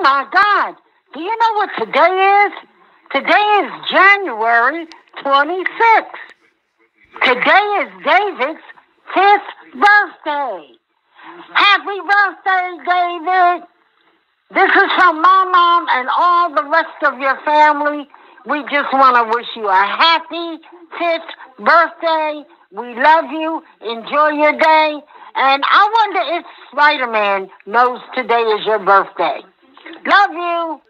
my God. Do you know what today is? Today is January 26th. Today is David's 5th birthday. Happy birthday, David. This is from my mom and all the rest of your family. We just want to wish you a happy 5th birthday. We love you. Enjoy your day. And I wonder if Spider-Man knows today is your birthday. Love you.